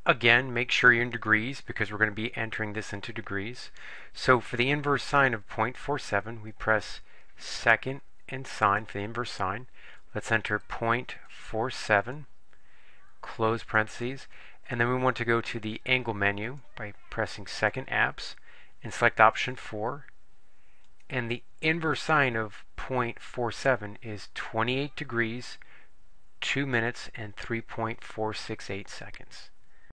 Again, make sure you're in degrees because we're going to be entering this into degrees. So for the inverse sine of 0.47, we press second and sine for the inverse sine. Let's enter 0.47, close parentheses, and then we want to go to the angle menu by pressing second apps and select option 4. And the inverse sine of 0.47 is 28 degrees, 2 minutes, and 3.468 seconds.